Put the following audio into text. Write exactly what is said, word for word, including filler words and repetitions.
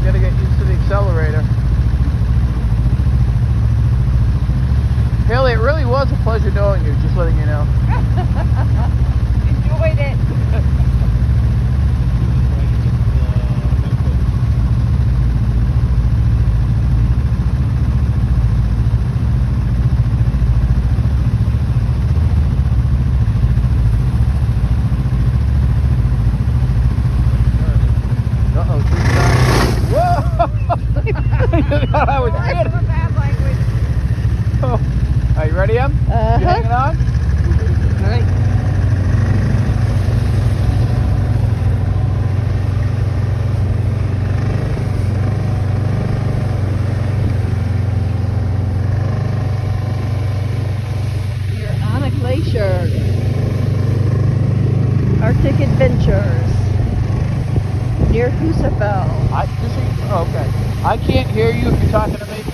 gotta get used to the accelerator. Haley, it really was a pleasure knowing you, just letting you know. Enjoyed it. I was kidding. Bad language. Oh. Are you ready, Em? Uh-huh. You hanging on? All right. We're on a glacier. Arctic Adventures. Near Husafell. I, this is, oh, okay. I can't hear you if you're talking to me.